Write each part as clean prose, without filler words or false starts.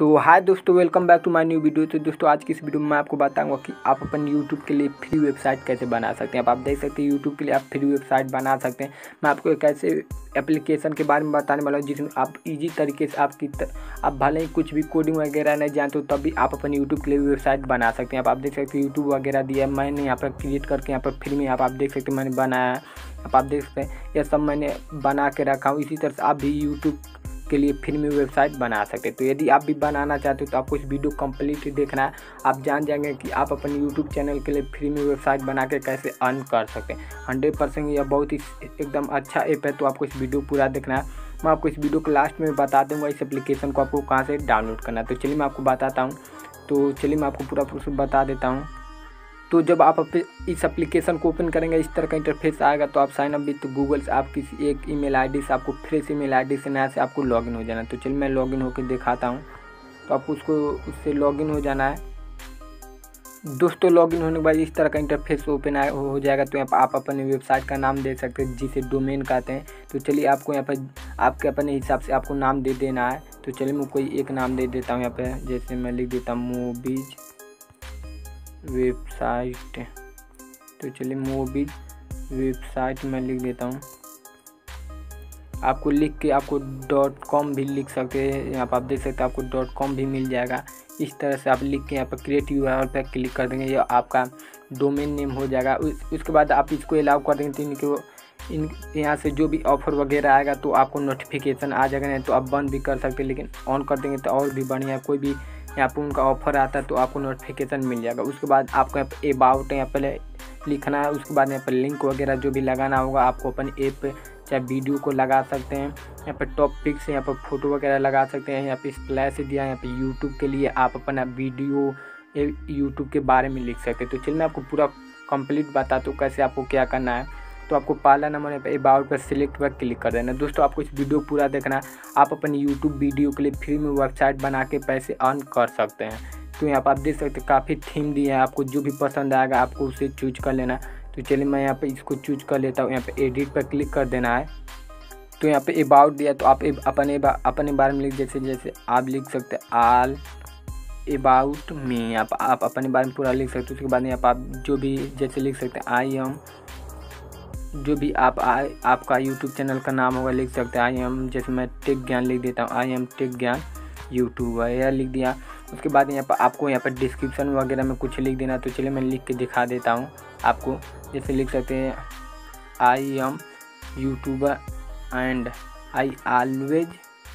तो हाय दोस्तों, welcome back to my new video. तो दोस्तों आज की इस वीडियो में मैं आपको बताऊंगा कि आप अपन यूट्यूब के लिए फ्री वेबसाइट कैसे बना सकते हैं। आप देख सकते हैं यूट्यूब के लिए आप फ्री वेबसाइट बना सकते हैं। मैं आपको एक ऐसे एप्लीकेशन के बारे में बताने वाला हूँ जिसमें आप इजी तरीके से आप भले ही कुछ भी कोडिंग वगैरह नहीं जानते हो तब भी आप अपन यूट्यूब के लिए वेबसाइट बना सकते हैं। आप देख सकते हैं यूट्यूब वगैरह दिया है, मैंने यहाँ पर क्रिएट करके यहाँ पर फ्री में आप देख सकते हैं मैंने बनाया है। आप देख सकते हैं यह सब मैंने बना के रखा हूँ। इसी तरह से आप भी यूट्यूब के लिए फ्री में वेबसाइट बना सकते हैं। तो यदि आप भी बनाना चाहते हो तो आपको इस वीडियो कंप्लीट देखना है। आप जान जाएंगे कि आप अपन यूट्यूब चैनल के लिए फ्री में वेबसाइट बना के कैसे अर्न कर सकते हैं। 100% यह बहुत ही एकदम अच्छा ऐप है, तो आपको इस वीडियो पूरा देखना है। मैं आपको इस वीडियो के लास्ट में बता दूंगा इस एप्लीकेशन को आपको कहाँ से डाउनलोड करना है। तो चलिए मैं आपको बताता हूँ। तो चलिए मैं आपको पूरा प्रोसेस बता देता हूँ। तो जब आप इस एप्लीकेशन को ओपन करेंगे इस तरह का इंटरफेस आएगा। तो आप साइन अप विद गूगल से आप किसी एक ईमेल आईडी से आपको फ्रेश ईमेल आईडी से नया से आपको लॉगिन हो जाना है। तो चलिए मैं लॉगिन होकर दिखाता हूँ। तो आपको उससे लॉगिन हो जाना है। दोस्तों लॉगिन होने के बाद इस तरह का इंटरफेस ओपन हो जाएगा। तो यहाँ पर आप अपने वेबसाइट का नाम दे सकते हैं जिसे डोमेन कहते हैं। तो चलिए आपको यहाँ पर आपके अपने हिसाब से आपको नाम दे देना है। तो चलिए मैं कोई एक नाम दे देता हूँ यहाँ पर, जैसे मैं लिख देता हूँ मोबीज वेबसाइट। तो चलिए मोबीज वेबसाइट मैं लिख देता हूँ। आपको लिख के आपको .com भी लिख सकते हैं। यहाँ पर आप देख सकते हैं आपको .com भी मिल जाएगा। इस तरह से आप लिख के यहाँ पर क्रिएट यूआरएल पर क्लिक कर देंगे, यह आपका डोमेन नेम हो जाएगा। उसके बाद आप इसको अलाउ कर देंगे तो यहाँ से जो भी ऑफ़र वगैरह आएगा तो आपको नोटिफिकेशन आ जाएगा। नहीं तो आप बंद भी कर सकते हैं, लेकिन ऑन कर देंगे तो और भी बढ़िया। कोई भी यहाँ पर उनका ऑफ़र आता है तो आपको नोटिफिकेशन मिल जाएगा। उसके बाद आपको यहाँ पर अबाउट यहाँ पर लिखना है। उसके बाद यहाँ पर लिंक वगैरह जो भी लगाना होगा आपको अपन ऐप चाहे वीडियो को लगा सकते हैं। यहाँ पर टॉपिक से यहाँ पर फोटो वगैरह लगा सकते हैं। यहाँ पे स्प्लैश दिया है। यहाँ पे यूट्यूब के लिए आप अपना वीडियो यूट्यूब के बारे में लिख सकते हैं। तो चलिए मैं आपको पूरा कंप्लीट बताता हूँ कैसे आपको क्या करना है। तो आपको पहला नंबर यहाँ पे अबाउट पर सिलेक्ट पर क्लिक कर देना। दोस्तों आपको इस वीडियो पूरा देखना है। आप अपनी यूट्यूब वीडियो के लिए फ्री में वेबसाइट बना के पैसे अर्न कर सकते हैं। तो यहाँ पर आप देख सकते हैं काफ़ी थीम दिए हैं। आपको जो भी पसंद आएगा आपको उसे चूज कर लेना। तो चलिए मैं यहाँ पे इसको चूज कर लेता हूँ। यहाँ पे एडिट पर क्लिक कर देना है। तो यहाँ पे अबाउट दिया तो आप अपने बारे में लिख जैसे आप लिख सकते हैं ऑल अबाउट मी। आप अपने बारे में पूरा लिख सकते हैं। उसके बाद यहाँ पर आप जो भी जैसे लिख सकते हैं आई एम, जो भी आपका यूट्यूब चैनल का नाम होगा लिख सकते हैं। आई एम जैसे मैं टेक ज्ञान लिख देता हूँ, I am tech Gyan YouTuber यह लिख दिया। उसके बाद यहाँ पर आपको यहाँ पर डिस्क्रिप्शन वगैरह में कुछ लिख देना। तो चलिए मैं लिख के दिखा देता हूँ आपको। जैसे लिख सकते हैं I am YouTuber and I always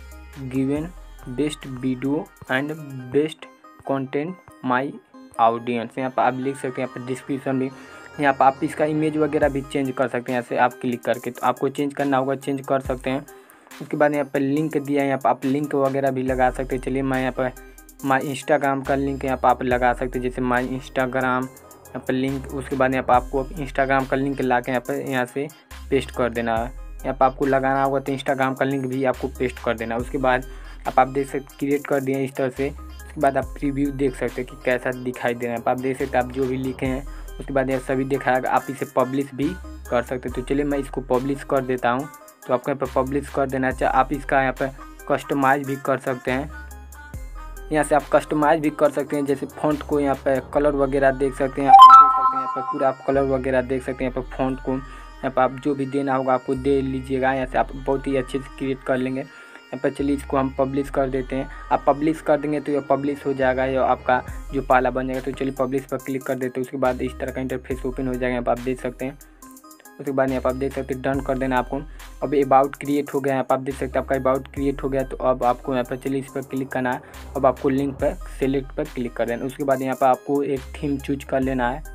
given best video and best content my audience. यहाँ पर आप लिख सकते हैं। यहाँ पर डिस्क्रिप्शन भी यहाँ पर आप इसका इमेज वगैरह भी चेंज कर सकते हैं। यहाँ से आप क्लिक करके तो आपको चेंज करना होगा, चेंज कर सकते हैं। उसके बाद यहाँ पर लिंक दिया है। यहाँ पर आप लिंक वगैरह भी लगा सकते हैं। चलिए मैं यहाँ पर माई इंस्टाग्राम का लिंक यहाँ पर आप लगा सकते हैं, जैसे माई इंस्टाग्राम यहाँ पर लिंक। उसके बाद यहाँ पर आपको इंस्टाग्राम का लिंक ला के यहाँ से पेस्ट कर देना है। यहाँ पर आपको लगाना होगा तो इंस्टाग्राम का लिंक भी आपको पेस्ट कर देना। उसके बाद आप देख सकते क्रिएट कर दिए इस तरह से। उसके बाद आप प्रीव्यू देख सकते हैं कि कैसा दिखाई दे रहा है। आप देख सकते हैं आप जो भी लिखे हैं उसके बाद यह सभी दिखाएगा। आप इसे पब्लिश भी कर सकते हैं। तो चलिए मैं इसको पब्लिश कर देता हूँ। तो आपको यहाँ पर पब्लिश कर देना चाहिए। आप इसका यहाँ पर कस्टमाइज भी कर सकते हैं। यहाँ से आप कस्टमाइज भी कर सकते हैं, जैसे फ़ॉन्ट को यहाँ पर कलर वगैरह देख सकते हैं। आप देख सकते हैं यहाँ पर पूरा आप कलर वगैरह देख सकते हैं। यहाँ पर फ़ॉन्ट को यहाँ पर आप जो भी देना होगा आपको दे लीजिएगा। यहाँ से आप बहुत ही अच्छे से क्रिएट कर लेंगे। यहाँ पर चलिए इसको हम पब्लिश कर देते हैं। आप पब्लिश कर देंगे तो यह पब्लिश हो जाएगा, यह आपका जो पाला बन जाएगा। तो चलिए पब्लिश पर क्लिक कर देते हैं। उसके बाद इस तरह का इंटरफेस ओपन हो जाएगा। यहाँ पर आप देख सकते हैं। उसके बाद यहाँ पर आप देख सकते हैं डन कर देना आपको। अब अबाउट क्रिएट हो गया। यहाँ पर आप देख सकते हैं आपका अबाउट क्रिएट हो गया। तो अब आपको यहाँ पर चलिए इस पर क्लिक करना है। अब आपको लिंक पर सेलेक्ट पर क्लिक कर देना। उसके बाद यहाँ पर आपको एक थीम चूज कर लेना है।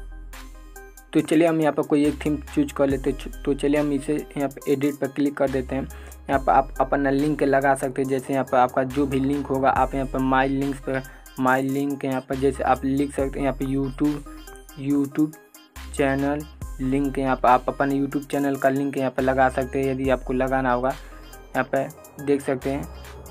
तो चलिए हम यहाँ पर कोई एक थीम चूज कर लेते हैं। तो चलिए हम इसे यहाँ पर एडिट पर क्लिक कर देते हैं। यहाँ पर आप अपना लिंक लगा सकते हैं। जैसे यहाँ पर आपका जो भी लिंक होगा आप यहाँ पर माई लिंक्स पर माई लिंक यहाँ पर जैसे आप लिख सकते हैं। यहाँ पर यूट्यूब चैनल लिंक यहाँ पर आप अपन यूट्यूब चैनल का लिंक यहाँ पर लगा सकते हैं यदि आपको लगाना होगा। यहाँ पर देख सकते हैं।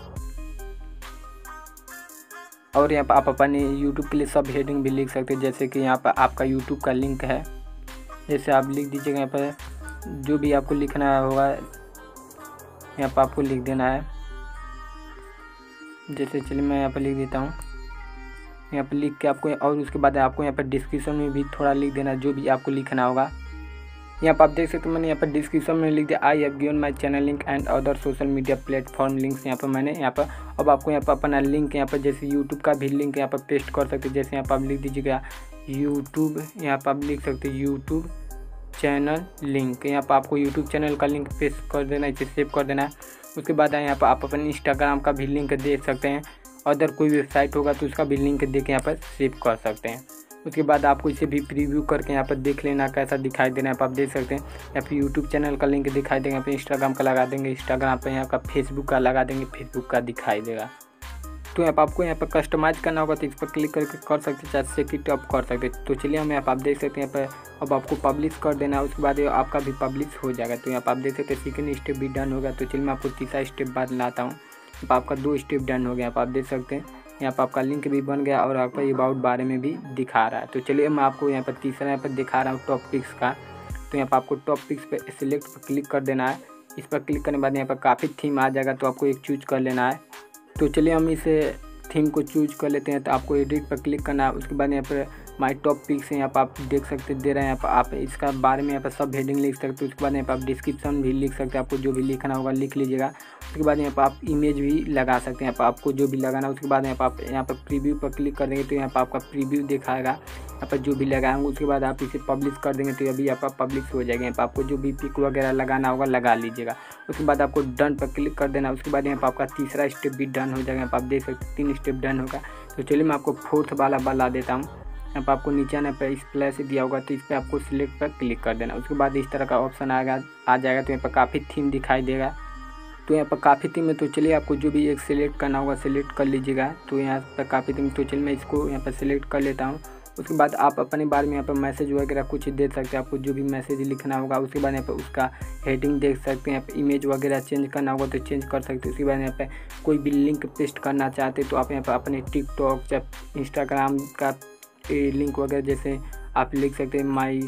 और यहाँ पर आप अपने यूट्यूब के लिए सब हेडिंग भी लिख सकते हैं, जैसे कि यहाँ पर आपका यूट्यूब का लिंक है जैसे आप लिख दीजिएगा। यहाँ पर जो भी आपको लिखना होगा यहाँ पर आपको लिख देना है। जैसे चलिए मैं यहाँ पर लिख देता हूँ, यहाँ पर लिख के आपको, और उसके बाद आपको यहाँ पर डिस्क्रिप्शन में भी थोड़ा लिख देना जो भी आपको लिखना होगा। यहाँ पर आप देख सकते हो मैंने यहाँ पर डिस्क्रिप्शन में लिख दिया I have given my channel link and other social media platform links. यहाँ पर मैंने यहाँ पर अब आपको यहाँ पर अपना लिंक यहाँ पर जैसे यूट्यूब का भी लिंक यहाँ पर पेस्ट कर सकते हैं। जैसे यहाँ पर आप लिख दीजिएगा यूट्यूब, यहाँ पर आप लिख सकते हैं यूट्यूब चैनल लिंक। यहाँ पर आपको यूट्यूब चैनल का लिंक पेस्ट कर देना है, इसे सेव कर देना है। उसके बाद यहाँ पर आप अपने इंस्टाग्राम का भी लिंक दे सकते हैं, अदर कोई वेबसाइट होगा तो उसका भी लिंक दे के यहाँ पर सेव कर सकते हैं। उसके बाद आपको इसे भी प्रीव्यू करके यहाँ पर देख लेना कैसा दिखाई देना है। आप देख सकते हैं यहाँ पर यूट्यूब चैनल का लिंक दिखाई देगा, यहाँ पर इंस्टाग्राम का लगा देंगे इंस्टाग्राम पर, यहाँ का फेसबुक का लगा देंगे फेसबुक का दिखाई देगा। तो यहाँ पर आपको यहाँ पर कस्टमाइज करना होगा तो इस पर क्लिक करके कर सकते हैं, चाहे सेट अप कर सकते हैं। तो चलिए हम यहाँ पर आप देख सकते हैं यहाँ पर अब आपको पब्लिश कर देना है, उसके बाद आपका भी पब्लिश हो जाएगा। तो यहाँ पर आप देख सकते हैं सेकंड स्टेप भी डन हो गया। तो चलिए मैं आपको तीसरा स्टेप बाद लाता हूँ। यहाँ पर आपका 2 स्टेप डन हो गया। यहाँ पर आप देख सकते हैं यहाँ पर आपका लिंक भी बन गया और आपका अबाउट बारे में भी दिखा रहा है। तो चलिए मैं आपको यहाँ पर तीसरा यहाँ पर दिखा रहा हूँ टॉपिक्स का। तो यहाँ पर आपको टॉपिक्स पे सिलेक्ट पर क्लिक कर देना है। इस पर क्लिक करने के बाद यहाँ पर काफ़ी थीम आ जाएगा, तो आपको एक चूज कर लेना है। तो चलिए हम इसे थीम को चूज कर लेते हैं। तो आपको एडिट पर क्लिक करना है। उसके बाद यहाँ पर माई टॉपिक्स यहाँ पर आप देख सकते दे रहे हैं, यहाँ पर आप इसका बारे में यहाँ पर सब हेडिंग लिख सकते हो। उसके बाद यहाँ पर आप डिस्क्रिप्शन भी लिख सकते हैं, आपको जो भी लिखना होगा लिख लीजिएगा। उसके बाद यहाँ पर आप इमेज भी लगा सकते हैं, यहाँ पर आपको जो भी लगाना है। उसके बाद यहाँ पर आप यहाँ पर प्रीव्यू पर क्लिक कर देंगे तो यहाँ पर आपका प्रीव्यू दिखाएगा, यहाँ पर जो भी लगाएंगे। उसके बाद आप इसे पब्लिश कर देंगे तो अभी यहाँ पर पब्लिश हो जाएगा। यहाँ पर आपको जो भी पिक वगैरह लगाना होगा लगा लीजिएगा। उसके बाद आपको डन पर क्लिक कर देना। उसके बाद यहाँ पर आपका तीसरा स्टेप भी डन हो जाएगा। यहाँ पर आप देख सकते हैं 3 स्टेप डन होगा। तो चलिए मैं आपको 4th वाला बता देता हूँ। यहाँ पर आपको नीचे आने पर इस प्लस दिया होगा तो इस पर आपको सिलेक्ट पर क्लिक कर देना। उसके बाद इस तरह का ऑप्शन आ जाएगा। तो यहाँ पर काफ़ी थीम दिखाई देगा। तो यहाँ पर काफ़ी थीम है, तो चलिए आपको जो भी एक सिलेक्ट करना होगा सिलेक्ट कर लीजिएगा। तो यहाँ पर काफ़ी थीम, तो चलिए मैं इसको यहाँ पर सिलेक्ट कर लेता हूँ। उसके बाद आप अपने बारे में यहाँ पर मैसेज वगैरह कुछ दे सकते हैं, आपको जो भी मैसेज लिखना होगा। उसके बाद यहाँ पर उसका हेडिंग देख सकते हैं, यहाँ पर इमेज वगैरह चेंज करना होगा तो चेंज कर सकते हैं। उसके बाद यहाँ पर कोई भी लिंक पेस्ट करना चाहते तो आप यहाँ पर अपने टिकटॉक या इंस्टाग्राम का लिंक वगैरह जैसे आप लिख सकते हैं माई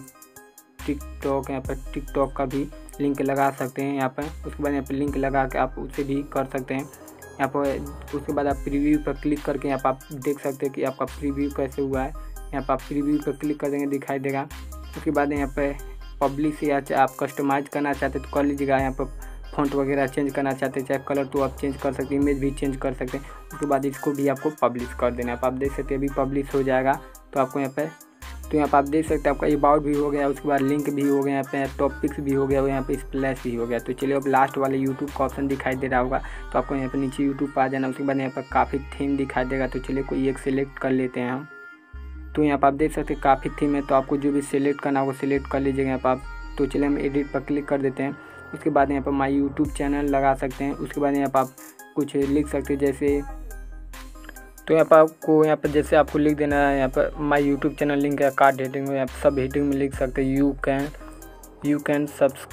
टिकटॉक, यहाँ पर टिकटॉक का भी लिंक लगा सकते हैं यहाँ पर। उसके बाद यहाँ पर लिंक लगा के आप उसे भी कर सकते हैं यहाँ पर। उसके बाद आप प्रीव्यू पर क्लिक करके यहाँ पर आप देख सकते हैं कि आपका प्रीव्यू कैसे हुआ है। यहाँ पर आप प्रीव्यू पर क्लिक कर देंगे दिखाई देगा। उसके बाद यहाँ पर पब्लिश या आप कस्टमाइज़ करना चाहते तो कर लीजिएगा। यहाँ पर फ़ॉन्ट वगैरह चेंज करना चाहते हैं, चाहे कलर तो आप चेंज कर सकते हैं, इमेज भी चेंज कर सकते हैं। उसके बाद इसको भी आपको पब्लिश कर देना है। आप देख सकते हैं अभी पब्लिश हो जाएगा। तो आपको यहाँ पे आप देख सकते हैं आपका अबाउट भी हो गया, उसके बाद लिंक भी हो गया, यहाँ पे टॉपिक्स भी हो गया और यहाँ पे स्प्लैश भी हो गया। तो चलिए अब लास्ट वाले यूट्यूब का ऑप्शन दिखाई दे रहा होगा तो आपको यहाँ पे नीचे यूट्यूब पर आ जाना। उसके बाद यहाँ पर काफ़ी थीम दिखाई देगा। तो चलिए कोई एक सिलेक्ट कर लेते हैं हम। तो यहाँ पर आप देख सकते हैं काफ़ी थीम है, तो आपको जो भी सिलेक्ट करना होगा सिलेक्ट कर लीजिएगा यहाँ पर आप। तो चलिए हम एडिट पर क्लिक कर देते हैं। उसके बाद यहाँ पर माई यूट्यूब चैनल लगा सकते हैं। उसके बाद यहाँ पर आप कुछ लिख सकते हैं जैसे, तो यहाँ पर आपको यहाँ पर जैसे आपको लिख देना है यहाँ पर माई यूट्यूब चैनल लिंक या कार्ड हेडिंग में, यहाँ पर सब हेडिंग में लिख सकते हैं you can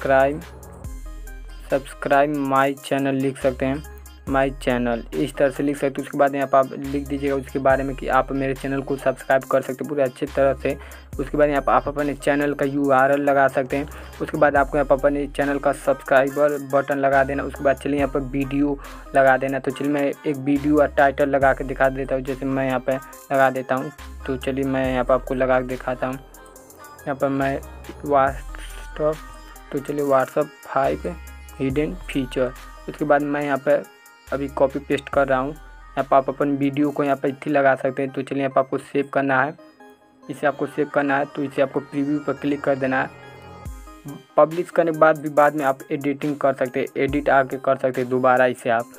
subscribe my channel लिख सकते हैं, माई चैनल इस तरह से लिख सकते हैं। उसके बाद यहाँ पर आप लिख दीजिएगा उसके बारे में कि आप मेरे चैनल को सब्सक्राइब कर सकते हैं पूरे अच्छे तरह से। उसके बाद यहाँ पर आप अपने चैनल का URL लगा सकते हैं। उसके बाद आपको यहाँ पर अपने चैनल का सब्सक्राइबर बटन लगा देना। उसके बाद चलिए यहाँ पर वीडियो लगा देना। तो चलिए मैं एक वीडियो और टाइटल लगा के दिखा देता हूँ, जैसे मैं यहाँ पर लगा देता हूँ। तो चलिए मैं यहाँ पर आपको लगा के दिखाता हूँ। यहाँ पर मैं व्हाट्सअप, तो चलिए व्हाट्सअप 5 हिडन फीचर। उसके बाद मैं यहाँ पर अभी कॉपी पेस्ट कर रहा हूँ। यहाँ पर आप अपन वीडियो को यहाँ पर इतनी लगा सकते हैं। तो चलिए यहाँ पर आपको सेव करना है, इसे आपको सेव करना है तो इसे आपको प्रीव्यू पर क्लिक कर देना है। पब्लिश करने के बाद भी बाद में आप एडिटिंग कर सकते हैं, एडिट आके कर सकते हैं दोबारा इसे आप।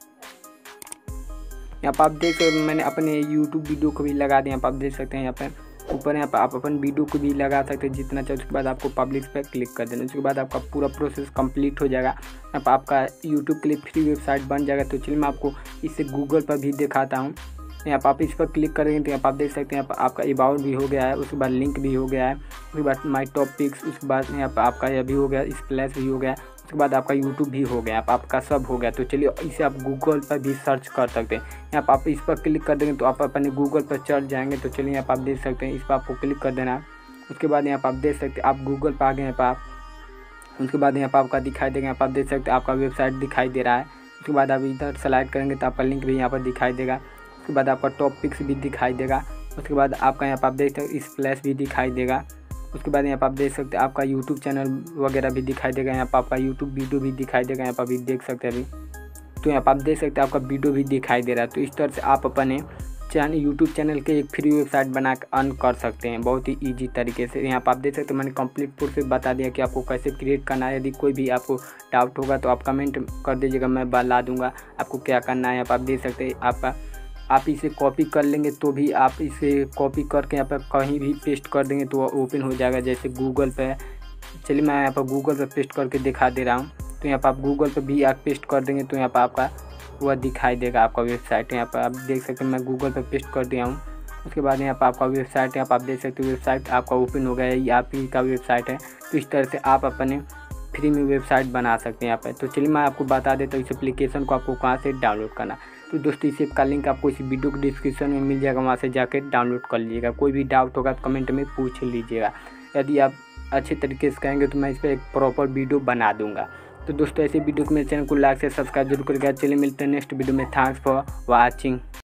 यहाँ पर आप देख सकते मैंने अपने यूट्यूब वीडियो को भी लगा दिया। यहाँ पर आप देख सकते हैं यहाँ पर ऊपर यहाँ पर आप अपन वीडियो को भी लगा सकते हैं जितना चाहे। उसके बाद आपको पब्लिश पर क्लिक कर देना। उसके बाद आपका पूरा प्रोसेस कंप्लीट हो जाएगा। यहाँ पर आपका यूट्यूब के लिए फ्री वेबसाइट बन जाएगा। तो चलिए मैं आपको इसे गूगल पर भी दिखाता हूँ। यहाँ पर आप इस पर क्लिक करेंगे तो यहाँ पर आप देख सकते हैं यहाँ पर आपका अबाउट भी हो गया है, उसके बाद लिंक भी हो गया है, उसके बाद माई टॉपिक्स, उसके बाद यहाँ पर आपका यह भी हो गया, स्प्लैश भी हो गया, उसके बाद आपका यूट्यूब भी हो गया, आपका सब हो गया। तो चलिए इसे आप गूगल पर भी सर्च कर सकते हैं। यहाँ पर आप इस पर क्लिक कर देंगे तो आप अपने गूगल पर चढ़ जाएंगे। तो चलिए यहाँ पर आप देख सकते हैं इस पर आपको क्लिक कर देना है। उसके बाद यहाँ पर आप देख सकते हैं आप गूगल पर आ गए यहाँ पर आप। उसके बाद यहाँ पर आपका दिखाई देगा, यहाँ पर आप देख सकते हैं आपका वेबसाइट दिखाई दे रहा है। उसके बाद आप इधर स्लाइड करेंगे तो आपका लिंक भी यहाँ पर दिखाई देगा। उसके बाद आपका टॉपिक्स भी दिखाई देगा। उसके बाद आपका यहाँ पर आप देख सकते स्प्लैश भी दिखाई देगा। उसके बाद यहाँ पर आप देख सकते हैं आपका यूट्यूब चैनल वगैरह भी दिखाई देगा। यहाँ पर आपका यूट्यूब वीडियो भी दिखाई देगा। यहाँ पर अभी देख सकते हैं अभी तो यहाँ पर आप देख सकते हैं आपका वीडियो भी दिखाई दे रहा है। तो इस तरह से आप अपने यूट्यूब चैनल के एक फ्री वेबसाइट बना के अर्न कर सकते हैं बहुत ही ईजी तरीके से। यहाँ पर आप देख सकते हैं मैंने कंप्लीट प्रोसेस बता दिया कि आपको कैसे क्रिएट करना है। यदि कोई भी आपको डाउट होगा तो आप कमेंट कर दीजिएगा, मैं बता दूंगा आपको क्या करना है। यहाँ पर आप देख सकते हैं आप इसे कॉपी कर लेंगे तो भी आप इसे कॉपी करके यहाँ पर कहीं भी पेस्ट कर देंगे तो ओपन हो जाएगा, जैसे गूगल पे। चलिए मैं यहाँ पर गूगल पे पेस्ट करके दिखा दे रहा हूँ। तो यहाँ पर आप गूगल पे भी आप पेस्ट कर देंगे तो यहाँ पर आपका वह दिखाई देगा आपका वेबसाइट। यहाँ पर आप देख सकते हैं मैं गूगल पे पेस्ट कर दिया हूँ। उसके बाद यहाँ पर आपका वेबसाइट यहाँ पर आप देख सकते हो वेबसाइट आपका ओपन हो गया है, ये आप ही का वेबसाइट है। तो इस तरह से आप अपने फ्री में वेबसाइट बना सकते हैं यहाँ पर। तो चलिए मैं आपको बता देता हूँ इस एप्लीकेशन को आपको कहाँ से डाउनलोड करना। तो दोस्तों इस ऐप का लिंक आपको इस वीडियो के डिस्क्रिप्शन में मिल जाएगा, वहाँ से जाकर डाउनलोड कर लीजिएगा। कोई भी डाउट होगा तो कमेंट में पूछ लीजिएगा। यदि आप अच्छे तरीके से कहेंगे तो मैं इस पर एक प्रॉपर वीडियो बना दूंगा। तो दोस्तों ऐसे वीडियो को मेरे चैनल को लाइक से सब्सक्राइब जरूर करिएगा। चलिए मिलते हैं नेक्स्ट वीडियो में। Thanks for watching.